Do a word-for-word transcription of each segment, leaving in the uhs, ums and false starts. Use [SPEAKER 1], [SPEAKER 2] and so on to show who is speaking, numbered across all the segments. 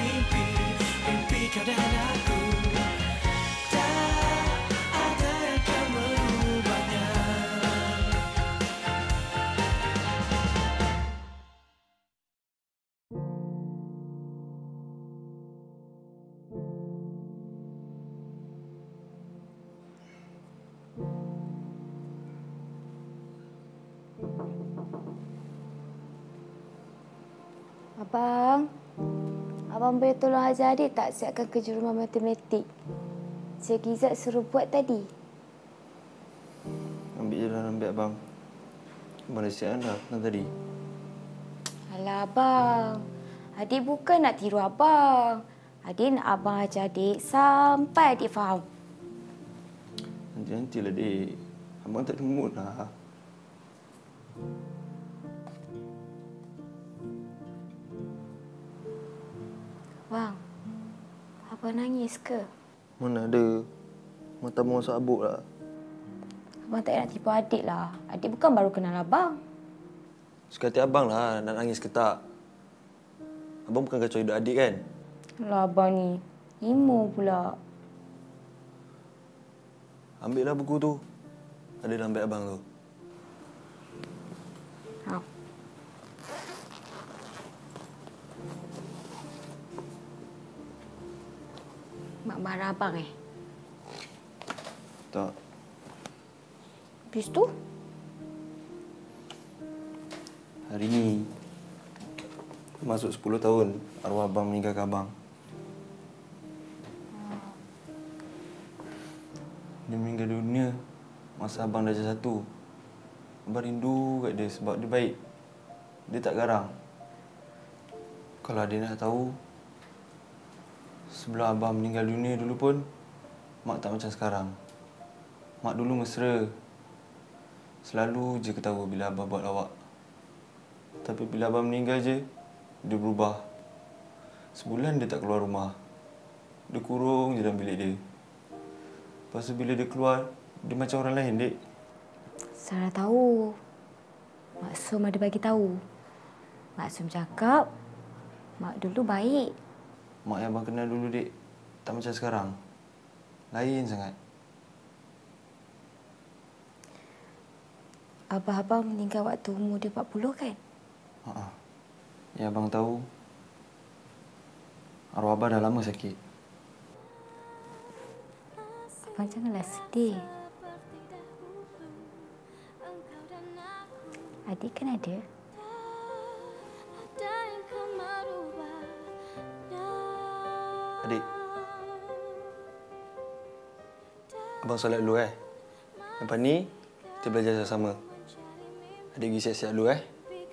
[SPEAKER 1] mimpi, mimpi kau dan aku. Tak ada yang akan merubahnya.
[SPEAKER 2] Abang, abang boleh tolong ajar adik tak siapkan kerja rumah matematik? Cik Izzat suruh buat tadi.
[SPEAKER 3] Ambil je lah, ambil abang. Abang dah siapkan dah kan tadi.
[SPEAKER 2] Alah abang, adik bukan nak tiru abang. Adik nak abang ajar adik sampai adik faham.
[SPEAKER 3] Nanti-nantilah, dek. Abang tak ada mood lah.
[SPEAKER 2] Bang, abang nangis ke?
[SPEAKER 3] Mana ada. Mata abang sabuk lah.
[SPEAKER 2] Abang tak nak tipu adik lah. Adik bukan baru kenal abang.
[SPEAKER 3] Suka hati abang lah nak nangis ke tak. Abang bukan kacau hidup adik kan?
[SPEAKER 2] Alah abang ni, emo pula.
[SPEAKER 3] Ambil lah buku tu. Ada dalam beg abang tu.
[SPEAKER 2] Ha. Mak marah abang eh?
[SPEAKER 3] Tak.
[SPEAKER 2] Habis tu?
[SPEAKER 3] Hari ni masuk sepuluh tahun arwah abang meninggalkan abang. Dia meninggal dunia masa abang darjah satu. Abang rindu kat dia sebab dia baik. Dia tak garang. Kalau dia nak tahu, sebelum abang meninggal dunia dulu pun, mak tak macam sekarang. Mak dulu mesra. Selalu je ketawa bila abang buat lawak. Tapi bila abang meninggal je, dia berubah. Sebulan dia tak keluar rumah. Dia kurung je dalam bilik dia. Lepas tu bila dia keluar, dia macam orang lain, dek.
[SPEAKER 2] Sarah tahu. Maksum ada bagi tahu. Maksum cakap, mak dulu baik.
[SPEAKER 3] Mak yang abang kenal dulu, dek, tak macam sekarang. Lain sangat.
[SPEAKER 2] Abang-abang meninggal waktu umur dia empat puluh kan?
[SPEAKER 3] Haa. Yang abang tahu, arwah abang dah lama sakit.
[SPEAKER 2] Abang janganlah sedih. Adik kan ada.
[SPEAKER 3] Adik. Abang solat dulu eh. Lepas ni, kita belajar sama-sama. Adik pergi siap-siap dulu eh.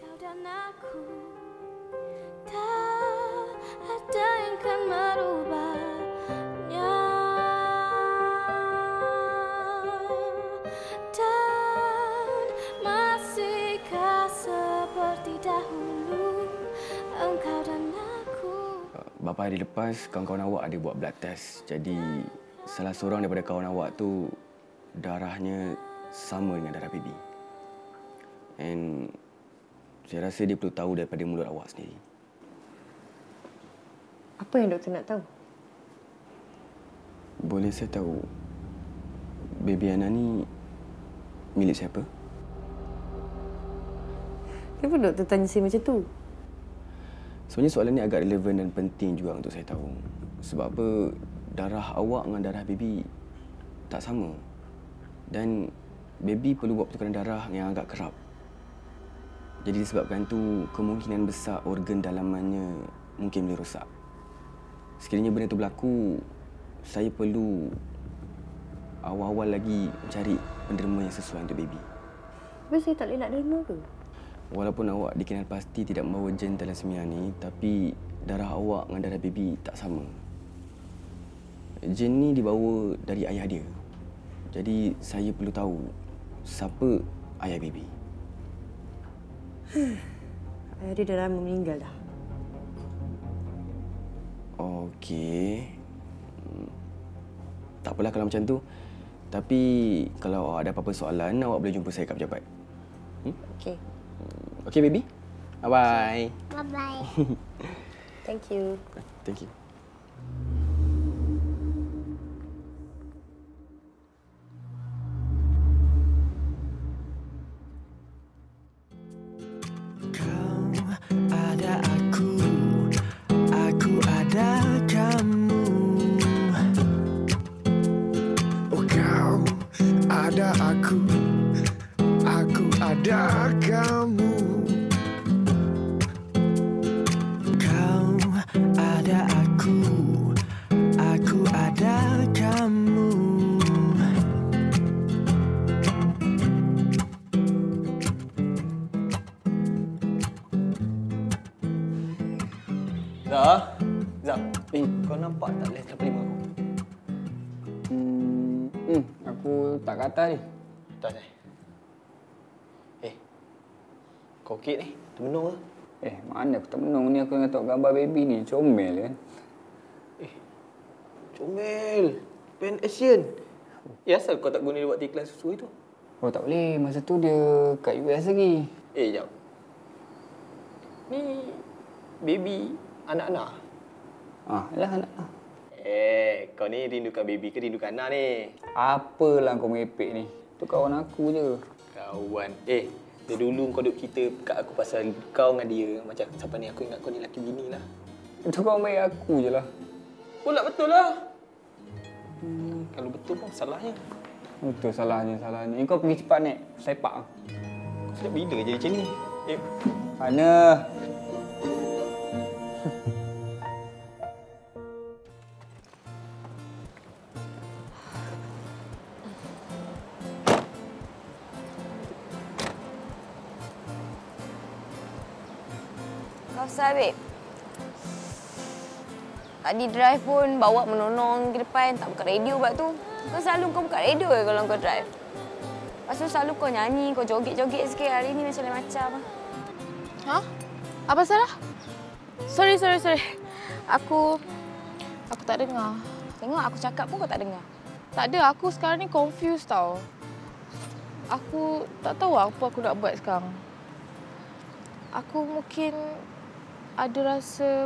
[SPEAKER 4] Beberapa hari lepas, kawan-kawan awak ada buat blood test. Jadi, salah seorang daripada kawan awak tu darahnya sama dengan darah baby. And saya rasa dia perlu tahu daripada mulut awak sendiri.
[SPEAKER 5] Apa yang doktor nak tahu?
[SPEAKER 4] Boleh saya tahu baby Ana ni milik siapa?
[SPEAKER 5] Kenapa doktor tanya saya macam tu?
[SPEAKER 4] Sebenarnya soalan ni agak relevan dan penting juga untuk saya tahu. Sebab apa, darah awak dengan darah baby tak sama. Dan baby perlu buat pertukaran darah yang agak kerap. Jadi disebabkan tu, kemungkinan besar organ dalamannya mungkin boleh rosak. Sekiranya benda tu berlaku, saya perlu awal-awal lagi mencari penderma yang sesuai untuk baby.
[SPEAKER 5] Tapi saya tak boleh nak derma ke?
[SPEAKER 4] Walaupun awak dikenal pasti tidak membawa gen thalassemia ni, tapi darah awak dengan darah baby tak sama. Gen ni dibawa dari ayah dia. Jadi saya perlu tahu siapa ayah baby.
[SPEAKER 5] Ayah dia dah lama meninggal dah.
[SPEAKER 4] Okey. Tak apalah kalau macam tu. Tapi kalau ada apa-apa soalan, awak boleh jumpa saya kat pejabat. Hmm?
[SPEAKER 5] Okey.
[SPEAKER 4] Okey, baby. Bye-bye.
[SPEAKER 6] Bye-bye.
[SPEAKER 5] Thank you.
[SPEAKER 4] Thank you.
[SPEAKER 1] Kau ada aku, aku ada kamu. Oh kau ada aku, aku ada kamu. Kau ada aku, aku ada kamu.
[SPEAKER 3] Zah, Zah, eh, kau nampak tak les lapan lima aku?
[SPEAKER 6] Hmm, hmm, aku tak kata ni.
[SPEAKER 3] Tak, tak. Eh, kau okey ni? Termenung ke?
[SPEAKER 6] Eh, mana aku tak menung ni, aku tengah tengok gambar baby ni. Comel kan?
[SPEAKER 3] Comel. Pen Asian. Eh, asal kau tak guna dia buat iklan susu itu?
[SPEAKER 6] Oh, tak boleh. Masa tu dia kat U S lagi.
[SPEAKER 3] Eh, jap. Ni baby anak-anak.
[SPEAKER 6] Ah, yalah anak.
[SPEAKER 3] Eh, kau ni rindukan baby ke rindukan anak ni?
[SPEAKER 6] Apalah kau merepek ni. Tu kawan aku je.
[SPEAKER 3] Kawan. Eh, dari dulu kau duk cerita kat aku pasal kau dengan dia. Macam sampai ni aku ingat kau ni lelaki bini lah.
[SPEAKER 6] Itu kawan baik aku je lah.
[SPEAKER 3] Pula betul lah. Hmm, kalau betul pun salahnya.
[SPEAKER 6] Betul salahnya, salahnya. Eh, kau pergi cepat, Nek. Sepak.
[SPEAKER 3] Sejak bila jadi macam ni? Eh,
[SPEAKER 6] Mana?
[SPEAKER 2] Kau sah, babe. Tadi drive pun bawa menonong ke depan, tak buka radio buat tu. Kau selalu kau buka radio ke kalau kau drive? Lepas tu selalu kau nyanyi, kau joget-joget sikit. Hari ni macam lain macam.
[SPEAKER 7] Ha? Apa salah? Sorry, sorry, sorry. Aku... Aku tak dengar.
[SPEAKER 2] Tengok aku cakap pun kau tak dengar.
[SPEAKER 7] Tak ada, aku sekarang ni confused tau. Aku tak tahu apa aku nak buat sekarang. Aku mungkin ada rasa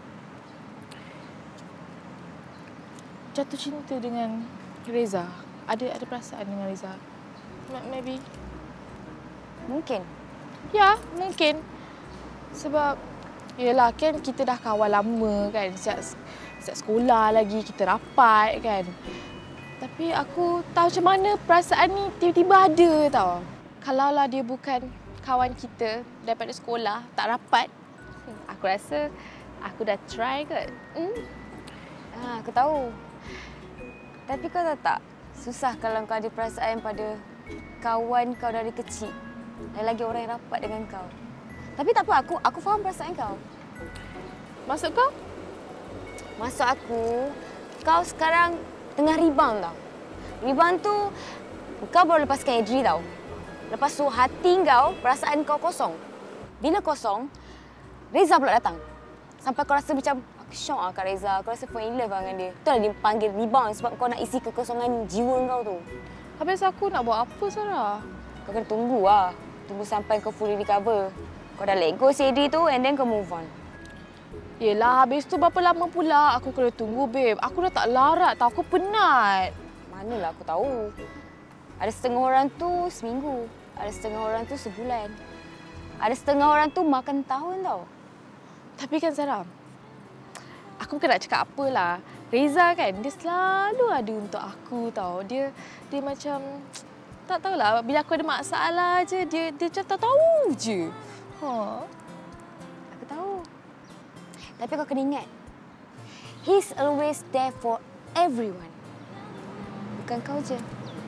[SPEAKER 7] jatuh cinta dengan Reza. Ada ada perasaan dengan Reza. M- Maybe.
[SPEAKER 2] Mungkin.
[SPEAKER 7] Ya, mungkin. Sebab, yelah kan kita dah kawan lama kan. Sejak, sejak sekolah lagi kita rapat kan. Tapi aku tahu macam mana perasaan ni tiba-tiba ada tau. Kalaulah dia bukan kawan kita daripada sekolah, tak rapat. Aku rasa aku dah try kot. Hmm?
[SPEAKER 2] Ha, aku tahu. Tapi kau tahu tak, susah kalau kau ada perasaan pada kawan kau dari kecil. Dan lagi orang yang rapat dengan kau. Tapi tak apa, aku aku faham perasaan kau.
[SPEAKER 7] Maksud kau?
[SPEAKER 2] Maksud aku, kau sekarang tengah rebound tau. Rebound tu, kau baru lepaskan Adri tau. Lepas tu hati kau, perasaan kau kosong. Bila kosong, Reza pula datang. Sampai kau rasa macam, aku syok lah kat Reza. Aku rasa fall in love lah dengan dia. Itulah dia panggil rebound sebab kau nak isi kekosongan jiwa kau tu.
[SPEAKER 7] Habis aku nak buat apa, Sarah?
[SPEAKER 2] Kau kena tunggu lah. Tunggu sampai kau fully recover. Kau dah let go si Adri tu and then kau move on.
[SPEAKER 7] Yelah, habis tu berapa lama pula aku kena tunggu, babe. Aku dah tak larat tau. Aku penat.
[SPEAKER 2] Manalah aku tahu. Ada setengah orang tu seminggu. Ada setengah orang tu sebulan. Ada setengah orang tu makan tahun tau.
[SPEAKER 7] Tapi kan, Sarah, aku bukan nak cakap apalah. Reza kan, dia selalu ada untuk aku tau. Dia dia macam, tak tahulah, bila aku ada masalah je, dia dia macam tak tahu je. Ha.
[SPEAKER 2] Aku tahu. Tapi kau kena ingat, he's always there for everyone. Bukan kau je.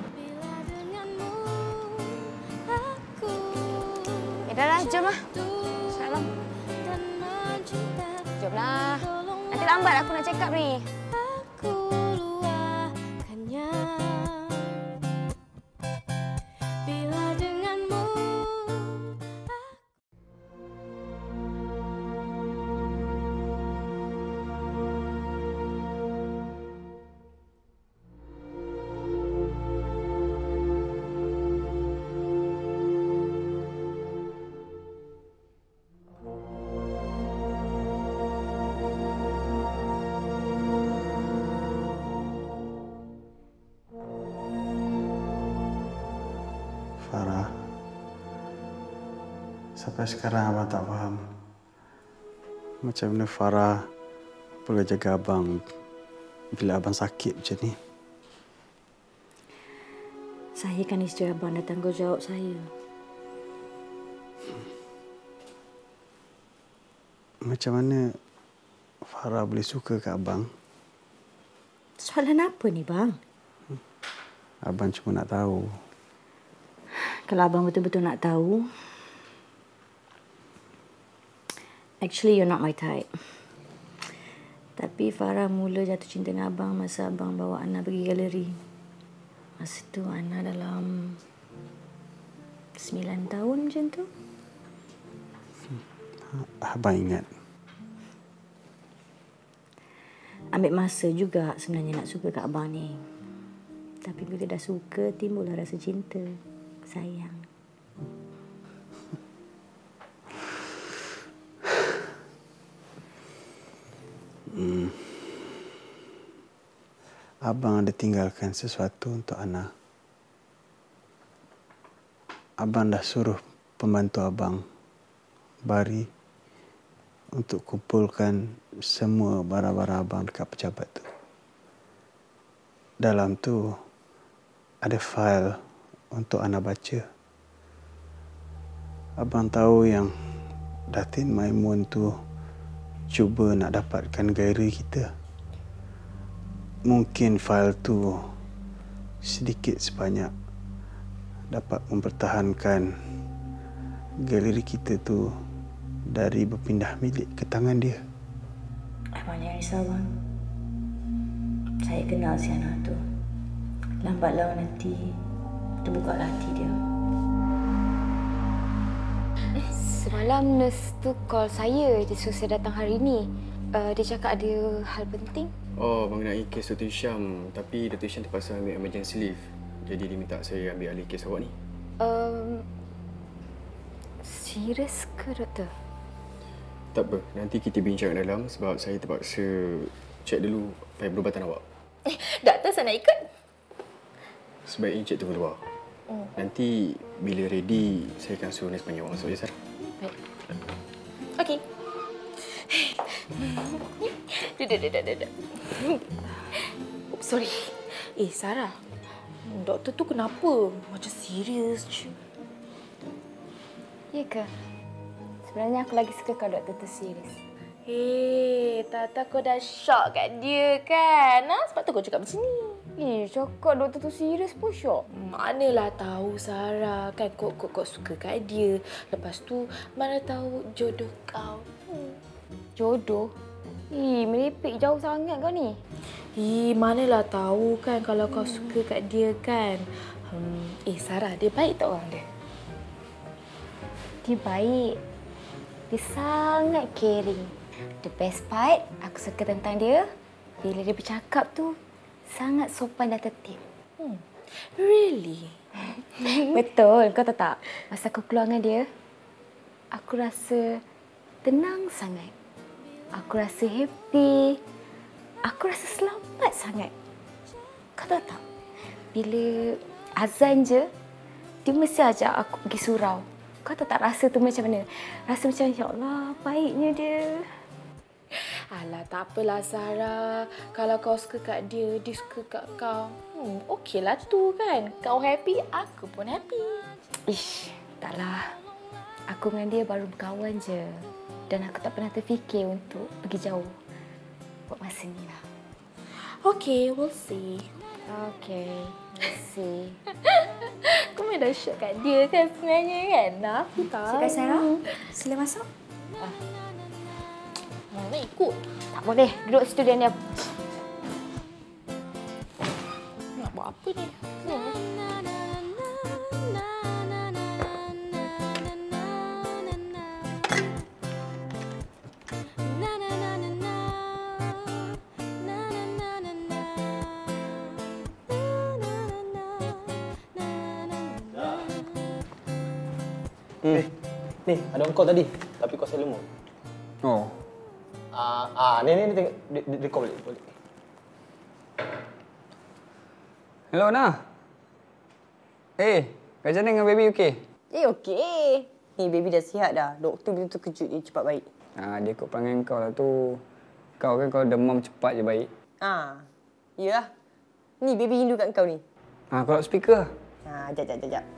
[SPEAKER 2] Eh, dah lah, jom lah. Salam. Jom lah. Nanti lambat aku nak check up ni.
[SPEAKER 8] Sampai sekarang abang tak faham. Macam mana Farah boleh jaga abang bila abang sakit macam ni.
[SPEAKER 5] Saya kan isteri abang dan tanggungjawab saya.
[SPEAKER 8] Macam mana Farah boleh suka kat abang?
[SPEAKER 5] Soalan apa ni, bang?
[SPEAKER 8] Abang cuma nak tahu.
[SPEAKER 5] Kalau abang betul-betul nak tahu, actually you're not my type. Tapi Farah mula jatuh cinta dengan abang masa abang bawa Ana pergi galeri. Masa tu Ana dalam sembilan tahun macam tu.
[SPEAKER 8] Abang ingat.
[SPEAKER 5] Ambil masa juga sebenarnya nak suka kat abang ni. Tapi bila dah suka, timbullah rasa cinta, sayang.
[SPEAKER 8] Hmm. Abang ada tinggalkan sesuatu untuk Ana. Abang dah suruh pembantu abang, Bari, untuk kumpulkan semua barang-barang abang dekat pejabat tu. Dalam tu ada fail untuk Ana baca. Abang tahu yang Datin Maimun tu cuba nak dapatkan galeri kita. Mungkin fail tu sedikit sebanyak dapat mempertahankan galeri kita tu dari berpindah milik ke tangan dia.
[SPEAKER 5] Abang jangan risau, bang. Saya kenal si anak tu. Lambat laun nanti terbuka hati dia.
[SPEAKER 2] Semalam nurse tu call saya. Dia suruh saya datang hari ini. Uh, dia cakap ada hal penting.
[SPEAKER 4] Oh, mengenai kes Doktor Hisham. Tapi Doktor Hisham terpaksa ambil emergency leave. Jadi dia minta saya ambil alih kes awak ni.
[SPEAKER 2] Um, serius ke, doktor?
[SPEAKER 4] Tak apa. Nanti kita bincang dalam sebab saya terpaksa cek dulu file perubatan awak.
[SPEAKER 7] Eh, doktor saya nak ikut.
[SPEAKER 4] Sebaiknya cek tunggu luar. Hmm. Nanti bila ready, saya akan suruh nurse panggil awak masuk, ya, Sarah?
[SPEAKER 7] Baik. Okey. Duduk, duduk, duduk. Oops, sorry. Eh, Sarah. Doktor tu kenapa? Macam serius je.
[SPEAKER 2] Ya ke? Sebenarnya aku lagi suka kalau doktor tu serius.
[SPEAKER 7] Hei, Tata kau dah shock kat dia kan? Ha? Sebab tu kau cakap macam ni.
[SPEAKER 2] Eh, cakap doktor tu serius pun syok.
[SPEAKER 7] Manalah tahu, Sarah. Kan kau, kau, kau suka kat dia. Lepas tu, mana tahu jodoh kau. Hmm.
[SPEAKER 2] Jodoh? Eh, merepek jauh sangat kau ni.
[SPEAKER 7] Eh, manalah tahu kan kalau kau suka kat dia kan. Hmm. Eh, Sarah, dia baik tak orang dia?
[SPEAKER 2] Dia baik. Dia sangat caring. The best part, aku suka tentang dia, bila dia bercakap tu, sangat sopan dan tertib.
[SPEAKER 7] Hmm. Really?
[SPEAKER 2] Betul, kau tahu tak? Masa aku keluar dengan dia, aku rasa tenang sangat. Aku rasa happy. Aku rasa selamat sangat. Kau tahu tak? Bila azan je, dia mesti ajak aku pergi surau. Kau tahu tak rasa tu macam mana? Rasa macam, ya Allah, baiknya dia.
[SPEAKER 7] Alah, tak apalah, Sarah. Kalau kau suka kat dia, dia suka kat kau. Hmm, okeylah tu kan. Kau happy, aku pun happy.
[SPEAKER 2] Ish, taklah. Aku dengan dia baru berkawan je. Dan aku tak pernah terfikir untuk pergi jauh. Buat masa ni lah.
[SPEAKER 7] Okay, we'll see.
[SPEAKER 2] Okay, we'll see.
[SPEAKER 7] Kau memang dah shock kat dia kan sebenarnya kan? Nah, aku tahu.
[SPEAKER 5] Silakan, Sarah. Sila masuk.
[SPEAKER 7] Ah. Mana ikut?
[SPEAKER 2] Tak boleh. Duduk situ dia diam.
[SPEAKER 7] Nak buat apa ni? Hmm.
[SPEAKER 9] Eh, ni ada on call tadi, tapi kau saya lemut.
[SPEAKER 8] Oh.
[SPEAKER 9] Ah, ah, ni ni ni tengok dia, dia, dia call balik, balik.
[SPEAKER 6] Hello, Nah. Eh, macam mana dengan baby okey?
[SPEAKER 7] Eh, okey.
[SPEAKER 10] Ni baby dah sihat dah. Doktor betul terkejut dia cepat baik.
[SPEAKER 6] Ha, dia ikut perangai kau lah tu. Kau kan kalau demam cepat je baik.
[SPEAKER 10] Ha. Yalah. Ni baby rindu kat kau ni.
[SPEAKER 6] Ha, kau nak speaker lah.
[SPEAKER 10] Ha, jap, jap, jap, jap.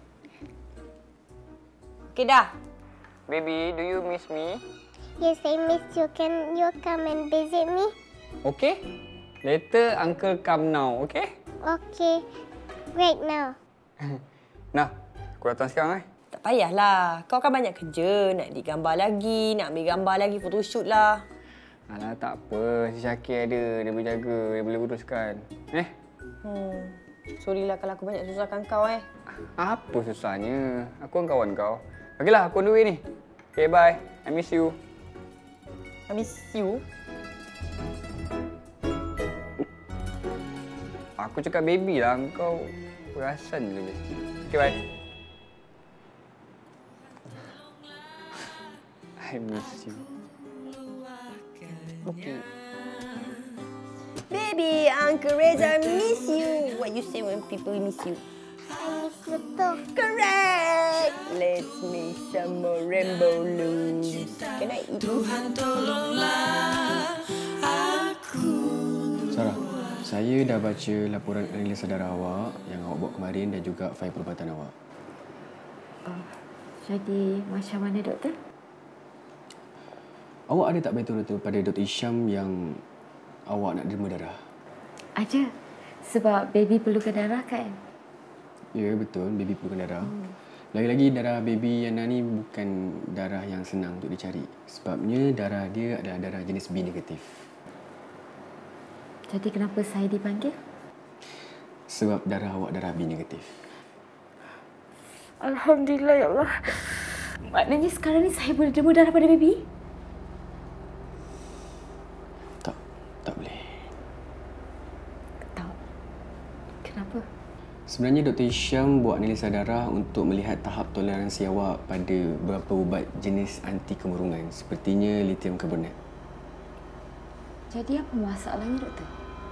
[SPEAKER 10] Okey dah.
[SPEAKER 6] Baby, do you miss me?
[SPEAKER 11] Yes, I miss you. Can you come and visit me?
[SPEAKER 6] Okay. Later, Uncle come now, okay?
[SPEAKER 11] Okay. Right now.
[SPEAKER 6] Nah, aku datang sekarang eh.
[SPEAKER 10] Tak payahlah. Kau kan banyak kerja. Nak edit gambar lagi, nak ambil gambar lagi, photoshoot lah.
[SPEAKER 6] Alah, tak apa. Si Syakir ada. Dia boleh jaga. Dia boleh uruskan. Eh?
[SPEAKER 10] Hmm. Sorry lah kalau aku banyak susahkan kau eh.
[SPEAKER 6] Apa susahnya? Aku kan kawan kau. Okeylah, aku on the way ni. Okay, bye. I miss you.
[SPEAKER 10] I miss you?
[SPEAKER 6] Aku cakap baby lah. Kau perasan je lebih. Okay, bye. I miss you.
[SPEAKER 10] Okay. Baby, Uncle Reza miss you. What you say when people miss you?
[SPEAKER 11] I miss you too.
[SPEAKER 10] Correct. Let's make some more rainbow balloons. Can I eat?
[SPEAKER 1] Tuhan tolonglah aku.
[SPEAKER 4] Sarah, saya dah baca laporan analisa darah awak yang awak buat kemarin dan juga fail perubatan awak.
[SPEAKER 5] Oh, jadi macam mana doktor?
[SPEAKER 4] Awak ada tak bantu doktor pada Doktor Isham yang awak nak derma darah?
[SPEAKER 5] Ada. Sebab baby perlukan darah kan?
[SPEAKER 4] Ya, betul. Baby perlukan darah. Hmm. Lagi-lagi darah baby Yana ni bukan darah yang senang untuk dicari. Sebabnya darah dia adalah darah jenis B negatif.
[SPEAKER 5] Jadi kenapa saya dipanggil?
[SPEAKER 4] Sebab darah awak darah B negatif.
[SPEAKER 5] Alhamdulillah ya Allah. Maknanya sekarang ni saya boleh derma darah pada baby?
[SPEAKER 4] Tak, tak boleh.
[SPEAKER 5] Tak. Kenapa?
[SPEAKER 4] Sebenarnya Doktor Isham buat analisa darah untuk melihat tahap toleransi awak pada beberapa ubat jenis anti kemurungan sepertinya lithium karbonat.
[SPEAKER 5] Jadi apa masalahnya doktor?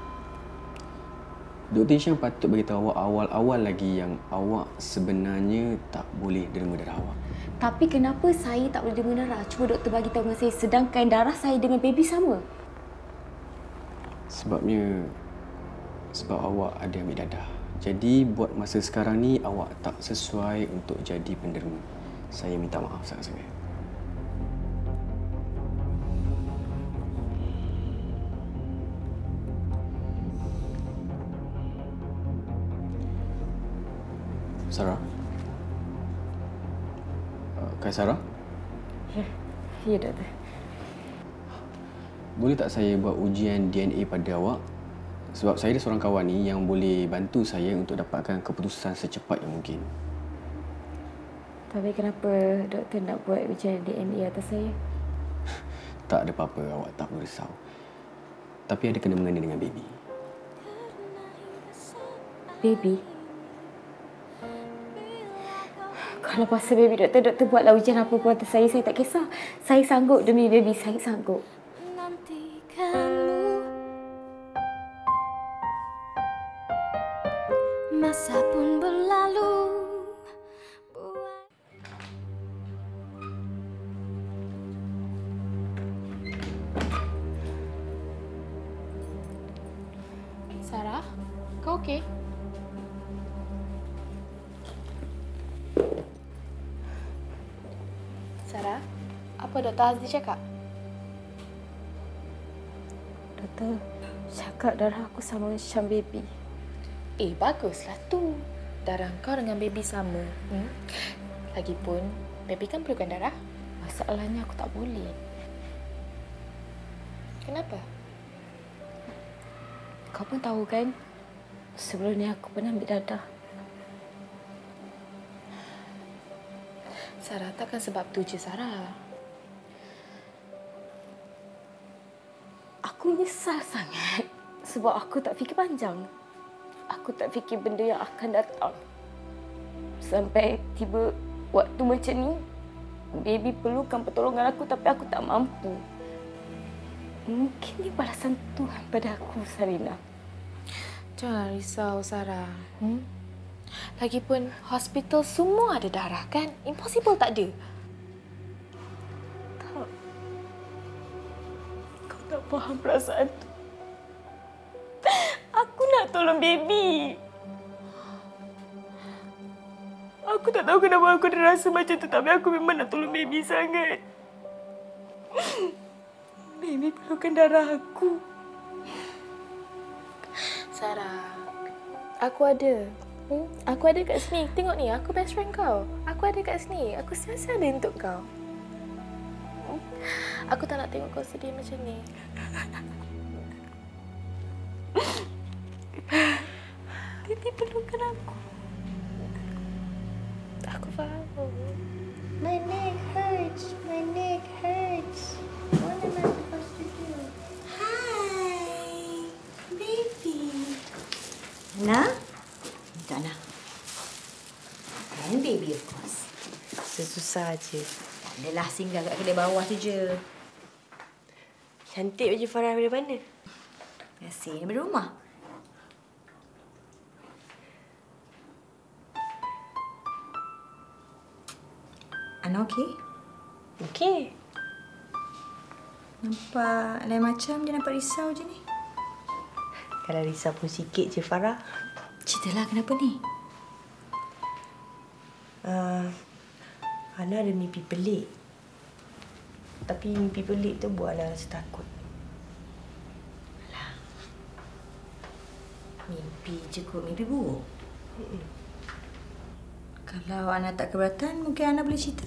[SPEAKER 4] Doktor Isham patut beritahu awak awal-awal lagi yang awak sebenarnya tak boleh derma darah awak.
[SPEAKER 5] Tapi kenapa saya tak boleh derma darah? Cuba doktor bagi tahu dengan saya sedangkan darah saya dengan baby sama.
[SPEAKER 4] Sebabnya sebab awak ada ambil dadah. Jadi buat masa sekarang ni awak tak sesuai untuk jadi penderma. Saya minta maaf sangat-sangat. Sarah? Uh, Kak Sarah?
[SPEAKER 5] Ya, ya doktor.
[SPEAKER 4] Boleh tak saya buat ujian D N A pada awak? Sebab saya ada seorang kawan ni yang boleh bantu saya untuk dapatkan keputusan secepat yang mungkin.
[SPEAKER 5] Tapi kenapa doktor nak buat ujian D N A atas saya?
[SPEAKER 4] Tak ada apa-apa, awak tak perlu risau. Tapi ada kena mengena dengan baby.
[SPEAKER 5] Baby? Kalau pasal baby doktor, doktor buatlah ujian apa pun atas saya, saya tak kisah. Saya sanggup demi baby, saya sanggup.
[SPEAKER 11] Masa pun berlalu.
[SPEAKER 7] Sarah, kau okey? Sarah, apa Doktor Azli cakap?
[SPEAKER 5] Doktor cakap darah aku sama macam baby.
[SPEAKER 7] Eh, baguslah tu. Darah kau dengan baby sama. Hmm? Lagipun, baby kan perlukan darah.
[SPEAKER 5] Masalahnya aku tak boleh.
[SPEAKER 7] Kenapa?
[SPEAKER 5] Kau pun tahu kan, sebelum ni aku pernah ambil dadah.
[SPEAKER 7] Sarah, takkan sebab tu je, Sarah.
[SPEAKER 5] Aku menyesal sangat sebab aku tak fikir panjang. Aku tak fikir benda yang akan datang. Sampai tiba waktu macam ni, baby perlukan pertolongan aku tapi aku tak mampu. Mungkin ni balasan Tuhan pada aku, Sarina.
[SPEAKER 7] Jangan risau, Sarah. Hmm? Lagipun hospital semua ada darah kan? Impossible tak ada. Tak. Kau tak faham perasaan tu. Aku nak tolong baby. Aku tak tahu kenapa aku ada rasa macam tu, tapi aku memang nak tolong baby sangat. Baby perlukan darah aku. Sarah, aku ada. Hmm? Aku ada kat sini. Tengok ni, aku best friend kau. Aku ada kat sini. Aku sentiasa ada untuk kau. Hmm? Aku tak nak tengok kau sedih macam ni. Baby perlukan aku. Aku faham.
[SPEAKER 11] My neck hurts. My neck hurts. What am I supposed to do?
[SPEAKER 5] Hi, baby. Ana? Tak nak. And baby, of course.
[SPEAKER 10] Sesusah je.
[SPEAKER 5] Tak adalah singgah kat kedai bawah tu je.
[SPEAKER 10] Cantik baju Farah dari mana?
[SPEAKER 5] Biasa, dari rumah. Ana okey?
[SPEAKER 10] Okey.
[SPEAKER 5] Nampak lain macam dia nampak risau je ni.
[SPEAKER 10] Kalau risau pun sikit je, Farah.
[SPEAKER 5] Ceritalah kenapa ni?
[SPEAKER 10] Uh, Ana ada mimpi pelik. Tapi mimpi pelik tu buat Ana rasa takut.
[SPEAKER 5] Alah. Mimpi je kot, mimpi buruk.
[SPEAKER 10] Mm-mm.
[SPEAKER 5] Kalau Ana tak keberatan, mungkin Ana boleh cerita.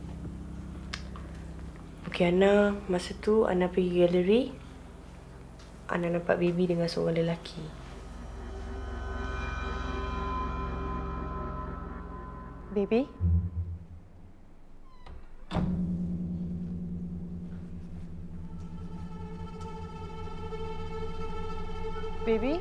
[SPEAKER 10] Okey, Ana, masa tu Ana pergi galeri. Ana nampak baby dengan seorang lelaki. Baby? Baby?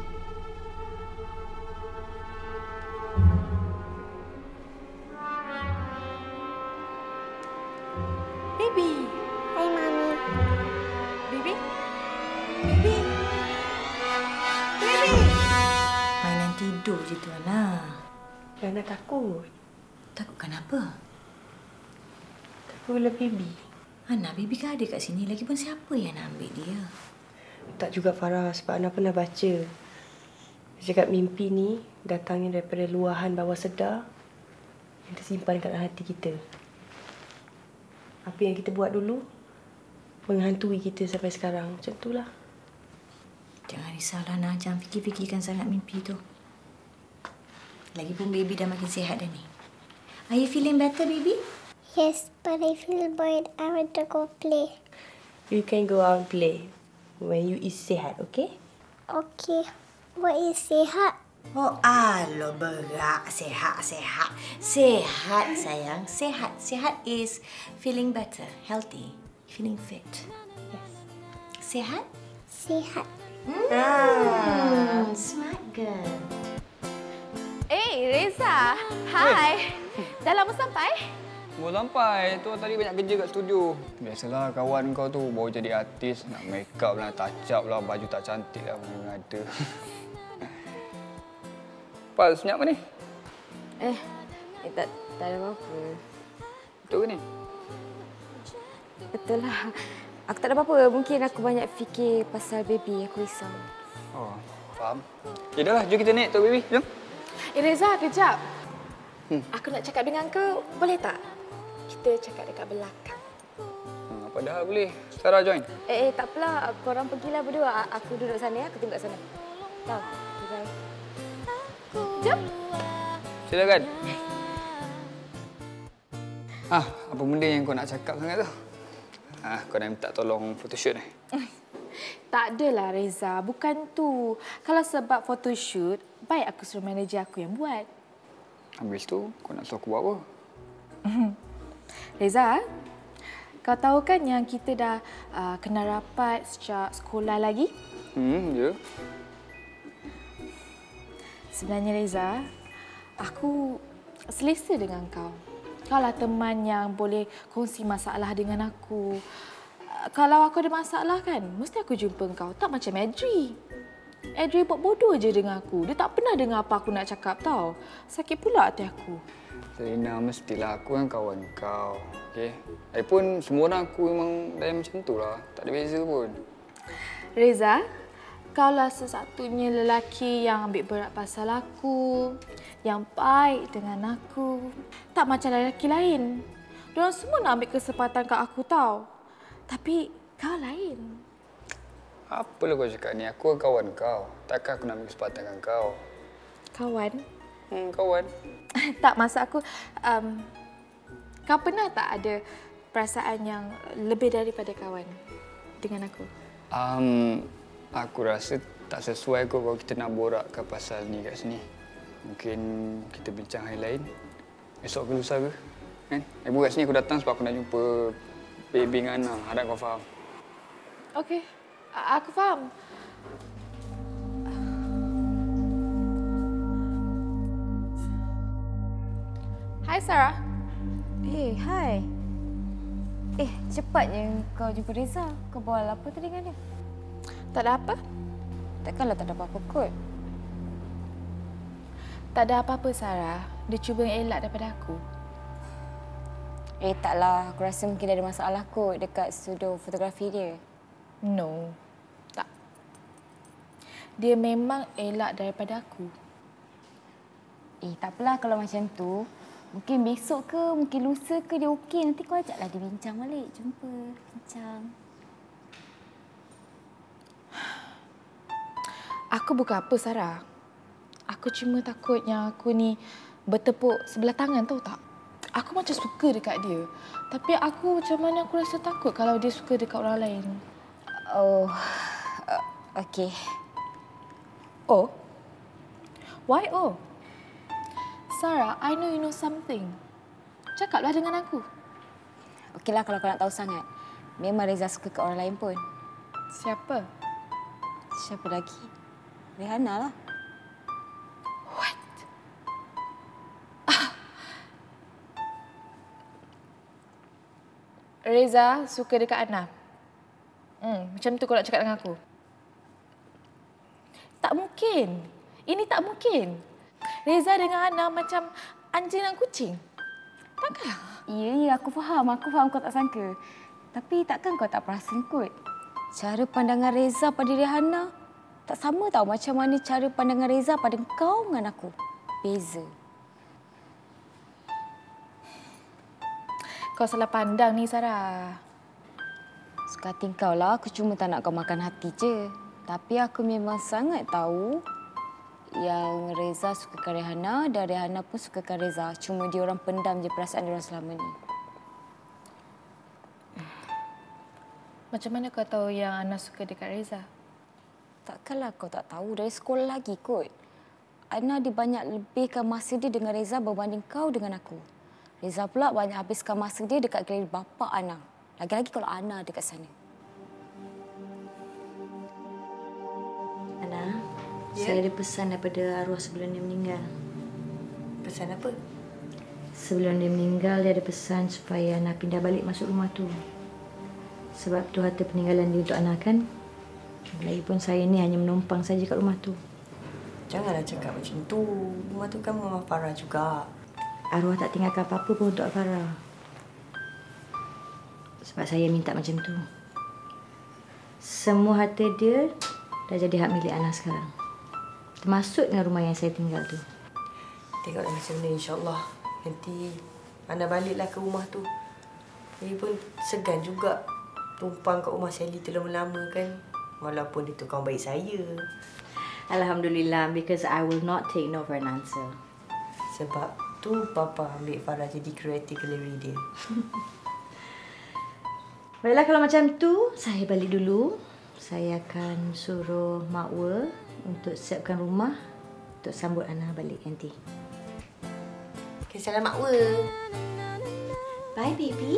[SPEAKER 5] Baby!
[SPEAKER 11] Hi, Mommy.
[SPEAKER 5] Baby? Baby! Baby! Mainan tidur je tu, Ana.
[SPEAKER 10] Ana takut.
[SPEAKER 5] Takut kenapa?
[SPEAKER 10] Takut bila baby.
[SPEAKER 5] Ana, baby kan ada kat sini. Lagipun siapa yang nak ambil dia?
[SPEAKER 10] Tak juga, Farah, sebab Ana pernah baca. Dia cakap mimpi ni datangnya daripada luahan bawah sedar yang tersimpan kat dalam hati kita. Apa yang kita buat dulu menghantui kita sampai sekarang. Macam itulah.
[SPEAKER 5] Jangan risaulah, Ana. Jangan fikir-fikirkan sangat mimpi tu. Lagipun baby dah makin sihat dah ni. Are you feeling better, baby?
[SPEAKER 11] Yes, but I feel bored. I want to go play.
[SPEAKER 10] You can go out and play when you is sihat, okay?
[SPEAKER 11] Okay. What is sihat?
[SPEAKER 5] Oh, aloh berak. Sehat, sehat. Sehat, sayang. Sehat. Sehat is feeling better, healthy, feeling fit.
[SPEAKER 11] Yes.
[SPEAKER 5] Sehat?
[SPEAKER 11] Sihat.
[SPEAKER 5] Hmm, smart girl.
[SPEAKER 7] Eh, Reza. Hai. Dah lama sampai?
[SPEAKER 6] Baru sampai. Tu tadi banyak kerja kat studio. Biasalah kawan kau tu baru jadi artis. Nak make up lah, touch up lah, baju tak cantik lah. Mana ada. Pas, senyap ke ni?
[SPEAKER 2] Eh, eh tak, tak ada apa-apa.
[SPEAKER 6] Betul ke ni?
[SPEAKER 2] Betul lah. Aku tak ada apa-apa. Mungkin aku banyak fikir pasal baby. Aku risau.
[SPEAKER 6] Oh, faham. Ya dah lah, jom kita naik tu baby. Jom.
[SPEAKER 7] Eh, Reza, kejap. Hmm. Aku nak cakap dengan kau, boleh tak? Kita cakap dekat belakang.
[SPEAKER 6] Hmm, apa dah boleh. Sarah join.
[SPEAKER 2] Eh, eh tak apalah. Korang pergilah berdua. Aku duduk sana ya. Aku tunggu kat sana. Tahu? Okay, bye.
[SPEAKER 7] Jom.
[SPEAKER 6] Silakan. Ah, apa benda yang kau nak cakap sangat tu? Ah, kau nak minta tolong photoshoot ni?
[SPEAKER 7] Tak adalah, Reza. Bukan tu. Kalau sebab photoshoot, baik aku suruh manager aku yang buat.
[SPEAKER 6] Habis tu, kau nak suruh aku buat apa?
[SPEAKER 7] Reza, kau tahu kan yang kita dah uh, kenal rapat sejak sekolah lagi?
[SPEAKER 6] Hmm, ya.
[SPEAKER 7] Sebenarnya, Reza, aku selesa dengan kau. Kau lah teman yang boleh kongsi masalah dengan aku. Kalau aku ada masalah kan, mesti aku jumpa kau. Tak macam Adri. Adri buat bodoh je dengan aku. Dia tak pernah dengar apa aku nak cakap tau. Sakit pula hati aku.
[SPEAKER 6] Selina, mestilah aku kan kawan kau. Okey. Lagipun semua orang aku memang dah macam tu lah. Tak ada beza pun.
[SPEAKER 7] Reza, kaulah sesatunya lelaki yang ambil berat pasal aku, yang baik dengan aku. Tak macam lelaki lain. Diorang semua nak ambil kesempatan kat aku tau. Tapi kau lain.
[SPEAKER 6] Apa lah kau cakap ni? Aku kan kawan kau. Takkan aku nak ambil kesempatan dengan kau.
[SPEAKER 7] Kawan?
[SPEAKER 6] Hmm, kawan.
[SPEAKER 7] Tak, maksud aku, um, kau pernah tak ada perasaan yang lebih daripada kawan dengan aku?
[SPEAKER 6] Um, aku rasa tak sesuai kot kalau kita nak borakkan pasal ni kat sini. Mungkin kita bincang hari lain. Esok ke lusa ke? Kan? Ibu kat sini aku datang sebab aku nak jumpa baby dengan Ana. Harap kau faham.
[SPEAKER 7] Okey. Aku faham. Hai Sarah.
[SPEAKER 2] Eh, hai. Eh, cepatnya kau jumpa Reza. Kau bawa apa tadi dengan dia?
[SPEAKER 7] Tak ada apa?
[SPEAKER 2] Takkanlah tak ada apa-apa kot.
[SPEAKER 7] Tak ada apa-apa Sarah. Dia cuba elak daripada aku.
[SPEAKER 2] Eh, taklah. Aku rasa mungkin ada masalah kot dekat studio fotografi dia.
[SPEAKER 7] No. Tak. Dia memang elak daripada aku.
[SPEAKER 2] Eh, tak apalah kalau macam tu. Mungkin besok ke, mungkin lusa ke dia okey. Nanti kau ajaklah dia bincang balik. Jumpa, bincang.
[SPEAKER 7] Aku bukan apa, Sarah. Aku cuma takut yang aku ni bertepuk sebelah tangan, tahu tak? Aku macam suka dekat dia. Tapi aku macam mana aku rasa takut kalau dia suka dekat orang lain.
[SPEAKER 2] Oh, uh, okey.
[SPEAKER 7] Oh? Why oh? Sarah, I know you know something. Cakaplah dengan aku.
[SPEAKER 2] Okeylah kalau kau nak tahu sangat. Memang Reza suka ke orang lain pun.
[SPEAKER 7] Siapa?
[SPEAKER 2] Siapa lagi? Rihanna lah.
[SPEAKER 7] What? Reza suka dekat Ana. Hmm, macam tu kau nak cakap dengan aku? Tak mungkin. Ini tak mungkin. Reza dengan Ana macam anjing dan kucing. Takkanlah.
[SPEAKER 2] Ya, ya, aku faham. Aku faham kau tak sangka. Tapi takkan kau tak perasan kot? Cara pandangan Reza pada Rihanna tak sama tau macam mana cara pandangan Reza pada kau dengan aku. Beza.
[SPEAKER 7] Kau salah pandang ni, Sarah.
[SPEAKER 2] Suka hati kau lah. Aku cuma tak nak kau makan hati je. Tapi aku memang sangat tahu yang Reza sukakan Rihanna dan Rihanna pun sukakan Reza. Cuma dia orang pendam je perasaan dia orang selama ni.
[SPEAKER 7] Macam mana kau tahu yang Ana suka dekat Reza?
[SPEAKER 2] Takkanlah kau tak tahu. Dari sekolah lagi kot. Ana dia banyak lebihkan masa dia dengan Reza berbanding kau dengan aku. Reza pula banyak habiskan masa dia dekat galeri bapa Ana. Lagi-lagi kalau Ana dekat sana.
[SPEAKER 5] Ana,
[SPEAKER 10] Ya?
[SPEAKER 5] saya ada pesan daripada arwah sebelum dia meninggal.
[SPEAKER 10] Pesan apa?
[SPEAKER 5] Sebelum dia meninggal, dia ada pesan supaya Ana pindah balik masuk rumah tu. Sebab tu harta peninggalan dia untuk Ana kan? Lagipun saya ni hanya menumpang saja kat rumah tu.
[SPEAKER 10] Janganlah cakap macam tu. Rumah tu kan Mama Farah juga.
[SPEAKER 5] Arwah tak tinggalkan apa-apa pun untuk Farah. Sebab saya minta macam tu. Semua harta dia dah jadi hak milik Ana sekarang. Termasuk dengan rumah yang saya tinggal tu.
[SPEAKER 10] Tengoklah macam mana insyaAllah. Nanti Ana baliklah ke rumah tu. Lagipun segan juga tumpang kat rumah Sally tu lama-lama kan. Walaupun dia tu kawan baik saya.
[SPEAKER 5] Alhamdulillah, because I will not take no for an answer.
[SPEAKER 10] Sebab tu Papa ambil Farah jadi creative gallery dia.
[SPEAKER 5] Baiklah kalau macam tu, saya balik dulu. Saya akan suruh Mak Wer untuk siapkan rumah untuk sambut Ana balik nanti.
[SPEAKER 10] Okay, salam Mak Wer.
[SPEAKER 5] Bye, baby.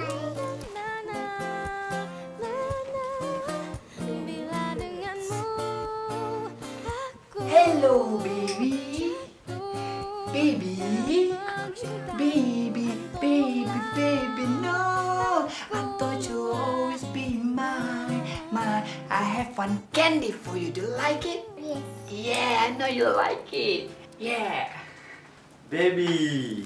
[SPEAKER 1] Hello, baby. Baby. Baby, baby, baby, no. I thought you'd always be mine. Mine. I have one candy for you. Do you like it?
[SPEAKER 11] Yes.
[SPEAKER 1] Yeah, I know you like it. Yeah.
[SPEAKER 3] Baby,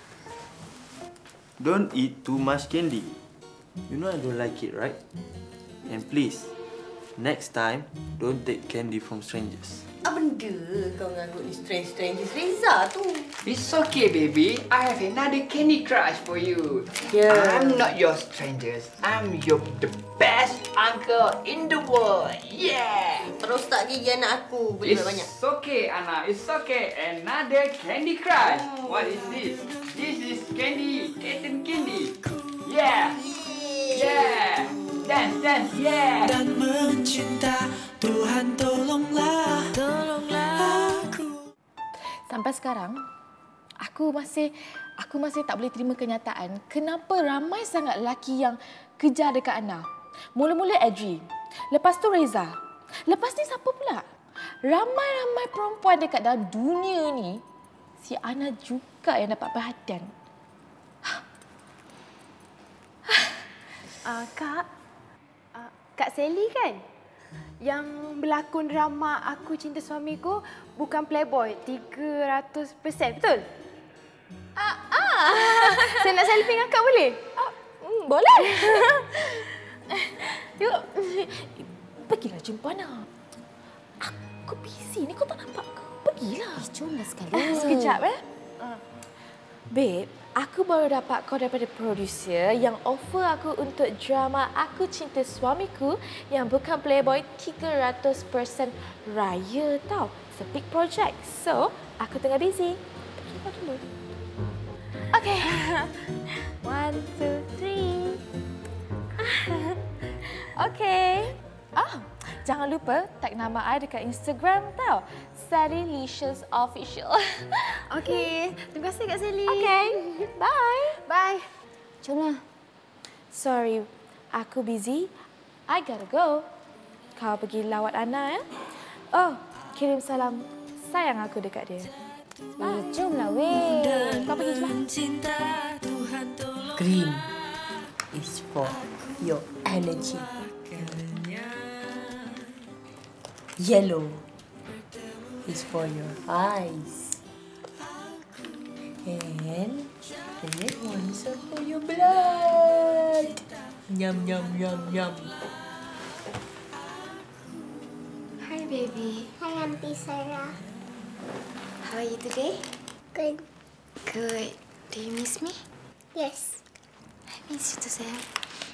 [SPEAKER 3] don't eat too much candy. You know I don't like it, right? And please, next time, don't take candy from strangers.
[SPEAKER 10] Apa benda kau ngangguk ni strange-strange Reza tu?
[SPEAKER 1] It's okay, baby. I have another Candy Crush for you.
[SPEAKER 10] Yeah.
[SPEAKER 1] I'm not your strangers. I'm your the best uncle in the world. Yeah.
[SPEAKER 10] Terus tak gigi anak aku. Boleh
[SPEAKER 1] It's
[SPEAKER 10] banyak.
[SPEAKER 1] okay, Anna. It's okay. Another Candy Crush. What is this? This is candy. Cotton candy. Yeah. Yeah. Dance, dance, yeah.
[SPEAKER 12] Dan mencinta, Tuhan tolonglah, tolonglah aku.
[SPEAKER 7] Sampai sekarang, aku masih aku masih tak boleh terima kenyataan kenapa ramai sangat lelaki yang kejar dekat Ana. Mula-mula Adri, lepas tu Reza. Lepas ni siapa pula? Ramai-ramai perempuan dekat dalam dunia ni, si Ana juga yang dapat perhatian.
[SPEAKER 13] Uh, Kak, uh, Kak Sally kan? Yang berlakon drama Aku Cinta Suamiku bukan playboy tiga ratus peratus, betul? Ah, ah. Saya nak selfie dengan Kak boleh?
[SPEAKER 7] Ah, mm, boleh. Yuk. Pergilah jumpa Ana. Aku busy ni, kau tak nampak ke? Pergilah.
[SPEAKER 2] Eh, jomlah sekali.
[SPEAKER 7] Eh, sekejap eh. Uh. Babe, aku baru dapat call daripada producer yang offer aku untuk drama Aku Cinta Suamiku yang bukan playboy tiga ratus peratus raya tau. It's a big project. So, aku tengah busy. Pergi kau dulu. Okay. One, two, three. Okay. Ah, jangan lupa tag nama I dekat Instagram tau. Sallylicious Official.
[SPEAKER 13] Okay. Terima kasih Kak Sally.
[SPEAKER 7] Okay. Bye.
[SPEAKER 13] Bye.
[SPEAKER 2] Jomlah.
[SPEAKER 7] Sorry, aku busy. I gotta go. Kau pergi lawat Ana ya. Oh, kirim salam sayang aku dekat dia.
[SPEAKER 2] Bye. Eh, jomlah weh.
[SPEAKER 7] Kau pergi je lah.
[SPEAKER 10] Green is for your energy. Yellow is for your eyes. And the red ones are for your blood. Yum, yum, yum, yum.
[SPEAKER 2] Hi, baby.
[SPEAKER 11] Hi, Auntie Sarah.
[SPEAKER 2] How are you today?
[SPEAKER 11] Good.
[SPEAKER 2] Good. Do you miss me?
[SPEAKER 11] Yes.
[SPEAKER 2] I miss you too, sayang.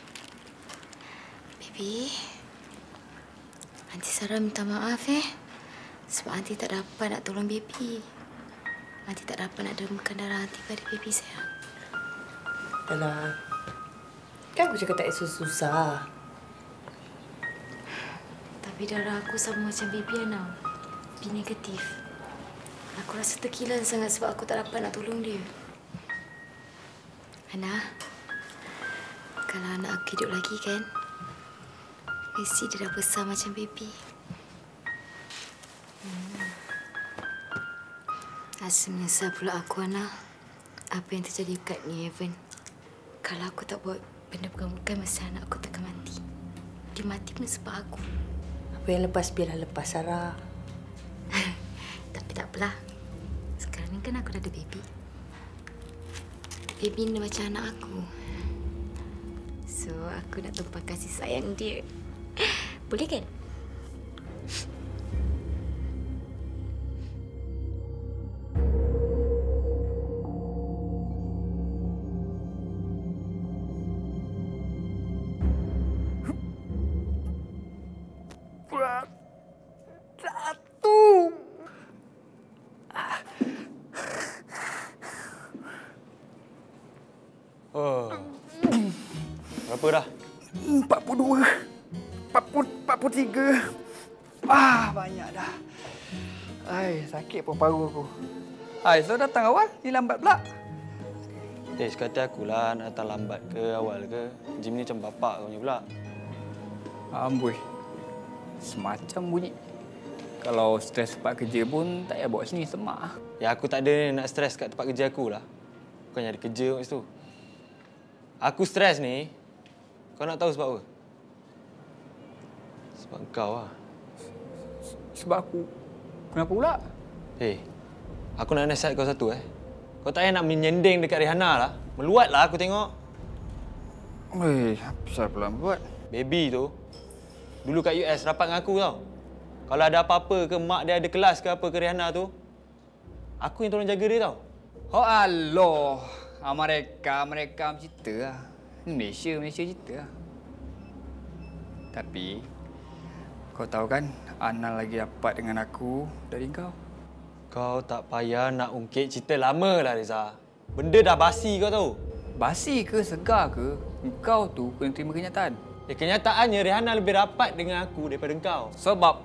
[SPEAKER 2] Baby, Auntie Sarah minta maaf eh. Sebab Auntie tak dapat nak tolong baby. Auntie tak dapat nak dermakan darah Auntie pada baby, sayang.
[SPEAKER 10] Alah, kan aku cakap tak susah-susah.
[SPEAKER 2] Tapi darah aku sama macam baby Ana. B negatif. Aku rasa terkilan sangat sebab aku tak dapat nak tolong dia. Ana, kalau anak aku hidup lagi kan, mesti dia dah besar macam baby. Hmm. Rasa menyesal pula aku, Ana. Apa yang terjadi kat New Haven. Kalau aku tak buat benda bukan-bukan, mesti anak aku takkan mati. Dia mati pun sebab aku.
[SPEAKER 10] Apa yang lepas, biarlah lepas, Sarah.
[SPEAKER 2] Tapi tak apalah. Sekarang ni kan aku dah ada baby. Baby ni macam anak aku. So, aku nak tumpah kasih sayang dia. Boleh kan?
[SPEAKER 1] Satu.
[SPEAKER 3] Oh. Berapa dah?
[SPEAKER 6] empat puluh dua. empat puluh, empat puluh tiga. Ah, banyak dah. Ai, sakit pun paru aku. Ai, so datang awal, ni lambat pula.
[SPEAKER 3] Eh, sekata akulah nak datang lambat ke awal ke. Jim ni macam bapak kau punya pula.
[SPEAKER 6] Amboi. Semacam bunyi. Kalau stres tempat kerja pun tak payah bawa sini, semak.
[SPEAKER 3] Ya, aku tak ada nak stres kat tempat kerja aku lah. Bukannya ada kerja kat situ. Aku stres ni, kau nak tahu sebab apa? Sebab kau lah.
[SPEAKER 6] Sebab aku. Kenapa pula?
[SPEAKER 3] Eh, aku nak nasihat kau satu eh. Kau tak payah nak menyending dekat Rihanna lah. Meluat lah aku tengok.
[SPEAKER 6] Weh, apa salah pula buat?
[SPEAKER 3] Baby tu, dulu kat U S rapat dengan aku tau. Kalau ada apa-apa ke, mak dia ada kelas ke apa ke Rihanna tu, aku yang tolong jaga dia tau.
[SPEAKER 6] Oh Allah. Ah, mereka, mereka cerita lah. Malaysia, Malaysia cerita lah. Tapi, kau tahu kan, Ana lagi rapat dengan aku dari kau.
[SPEAKER 3] Kau tak payah nak ungkit cerita lama lah, Reza. Benda dah basi kau tahu.
[SPEAKER 6] Basi ke, segar ke, kau tu kena terima kenyataan.
[SPEAKER 3] Eh, kenyataannya Rihanna lebih rapat dengan aku daripada kau.
[SPEAKER 6] Sebab?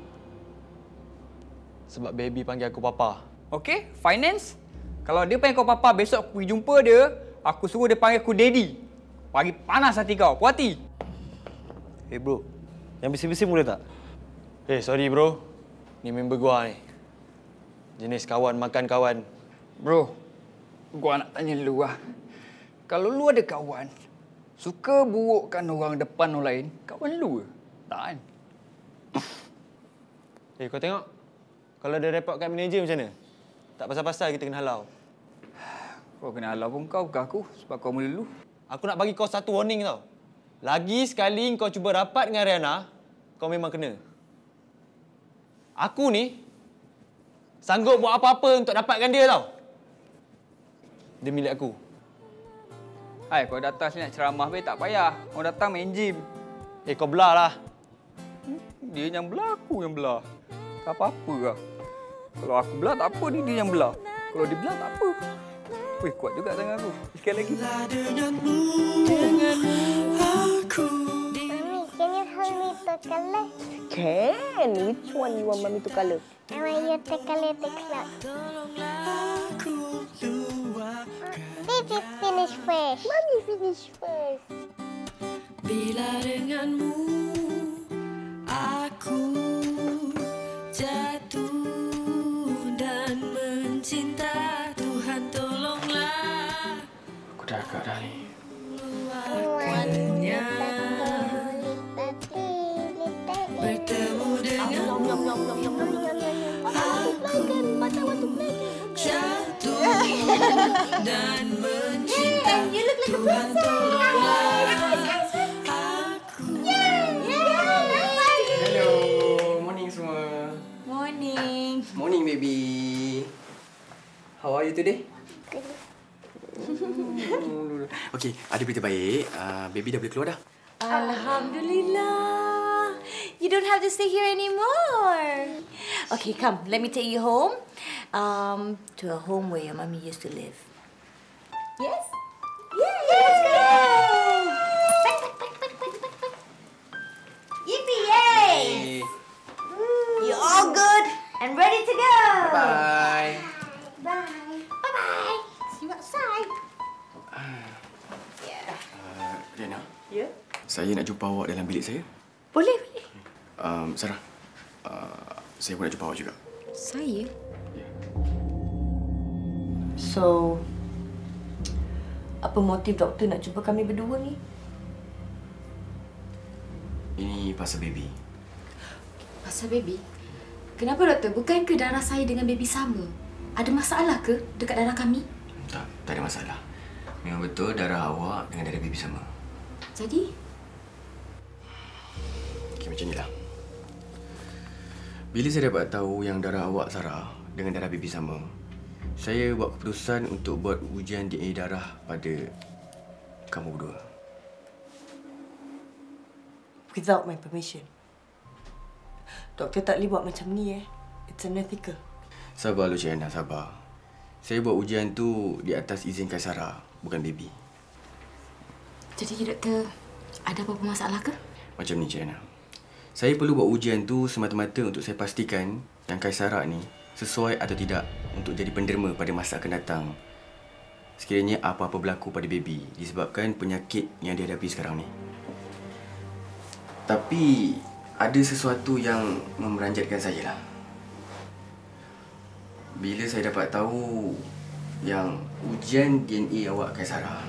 [SPEAKER 3] Sebab baby panggil aku papa.
[SPEAKER 6] Okey, finance. Kalau dia panggil kau papa, besok aku pergi jumpa dia, aku suruh dia panggil aku daddy. Bagi panas hati kau, puas hati.
[SPEAKER 3] Eh hey bro, yang bising-bising boleh tak? Eh hey, sorry bro, ni member gua ni. Jenis kawan makan kawan.
[SPEAKER 6] Bro, gua nak tanya lu lah. Kalau lu ada kawan, suka burukkan orang depan orang lain, kawan lu ke? Tak kan?
[SPEAKER 3] Eh kau tengok, kalau dia report kat manager macam mana? Tak pasal-pasal kita kena halau.
[SPEAKER 6] Kau kena halau pun kau, bukan aku. Sebab kau mula dulu.
[SPEAKER 3] Aku nak bagi kau satu warning tau. Lagi sekali kau cuba rapat dengan Rihanna, kau memang kena. Aku ni sanggup buat apa-apa untuk dapatkan dia tau. Dia milik aku.
[SPEAKER 6] Hai, kau datang sini nak ceramah be tak payah. Kau datang main gym.
[SPEAKER 3] Eh kau belah lah.
[SPEAKER 6] Dia yang belah, aku yang belah. Tak apa-apa kah? Kalau aku belah tak apa, dia, dia yang belah. Kalau dia belah tak apa. Weh, kuat juga tangan aku. Sekali lagi.
[SPEAKER 12] Denganmu, denganmu, aku.
[SPEAKER 11] Mommy, can you help me to color?
[SPEAKER 14] Can. Which one you want mommy to color?
[SPEAKER 11] I want you to color the clock. Baby finish first.
[SPEAKER 14] Mommy finish first.
[SPEAKER 12] Bila denganmu, aku jatuh dan mencinta. Tuhan tolonglah.
[SPEAKER 4] Aku dah agak dah ni.
[SPEAKER 12] Luarnya bertemu denganmu. Aku jatuh dan mencinta. Tuhan tolonglah.
[SPEAKER 4] Hello, morning semua.
[SPEAKER 5] Morning.
[SPEAKER 4] Morning baby. How are you today? Okey, ada berita baik. Uh, baby dah boleh keluar dah.
[SPEAKER 5] Alhamdulillah. You don't have to stay here anymore. Okay, come. Let me take you home. Um, to a home where your mommy used to live. Yes? Yeah, yeah, let's go! Back, back, back, back, back, back, back. Yippee, yay! You're all good and ready to go.
[SPEAKER 4] Bye.
[SPEAKER 5] Bye. Bye-bye. See you outside.
[SPEAKER 4] Yeah. Uh, Rihanna.
[SPEAKER 5] Ya? Yeah?
[SPEAKER 4] Saya nak jumpa awak dalam bilik saya.
[SPEAKER 5] Boleh, boleh.
[SPEAKER 4] Um, Sarah. Uh, saya pun nak jumpa awak juga.
[SPEAKER 5] Saya?
[SPEAKER 10] So, apa motif doktor nak jumpa kami berdua ni?
[SPEAKER 4] Ini pasal baby.
[SPEAKER 2] Pasal baby? Kenapa doktor? Bukankah darah saya dengan baby sama? Ada masalah ke dekat darah kami?
[SPEAKER 4] Tak, tak ada masalah. Memang betul darah awak dengan darah baby sama.
[SPEAKER 2] Jadi?
[SPEAKER 4] Okey, macam inilah. Bila saya dapat tahu yang darah awak Sarah dengan darah baby sama, saya buat keputusan untuk buat ujian D N A darah pada kamu berdua.
[SPEAKER 10] Without my permission. Doktor tak boleh buat macam ni eh. It's unethical.
[SPEAKER 4] Sabar lu Cik Ana, sabar. Saya buat ujian tu di atas izin Kaisara, bukan baby.
[SPEAKER 2] Jadi doktor, ada apa-apa masalah ke?
[SPEAKER 4] Macam ni Cik Ana. Saya perlu buat ujian tu semata-mata untuk saya pastikan yang Kaisara ni sesuai atau tidak untuk jadi penderma pada masa akan datang. Sekiranya apa-apa berlaku pada baby disebabkan penyakit yang dihadapi sekarang ni. Tapi ada sesuatu yang memeranjatkan saya lah. Bila saya dapat tahu yang ujian D N A awak Kaisara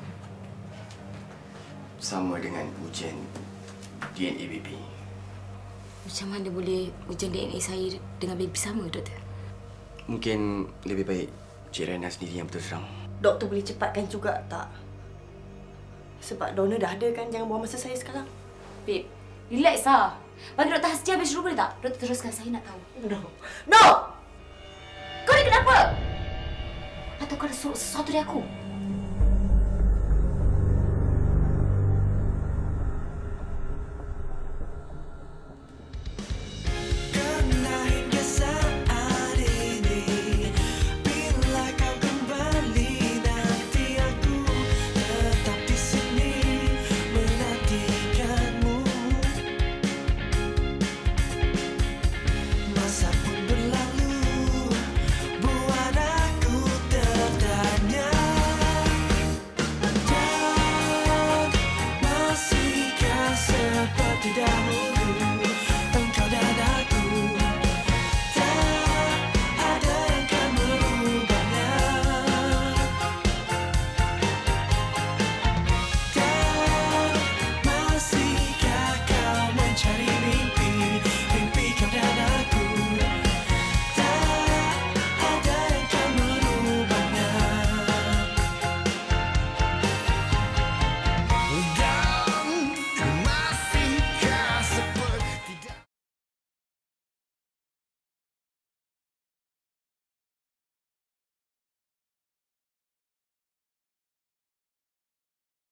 [SPEAKER 4] sama dengan ujian D N A baby.
[SPEAKER 2] Macam mana boleh ujian D N A saya dengan baby sama, doktor?
[SPEAKER 4] Mungkin lebih baik Cik Rena sendiri yang betul terang.
[SPEAKER 10] Doktor boleh cepatkan juga tak? Sebab donor dah ada kan, jangan buang masa saya sekarang.
[SPEAKER 2] Babe, relax lah. Bagi Doktor Hasji habis dulu boleh tak? Doktor teruskan, saya nak tahu.
[SPEAKER 10] No. No!
[SPEAKER 2] Kau ni kenapa? Atau kau ada suruh sesuatu dari aku?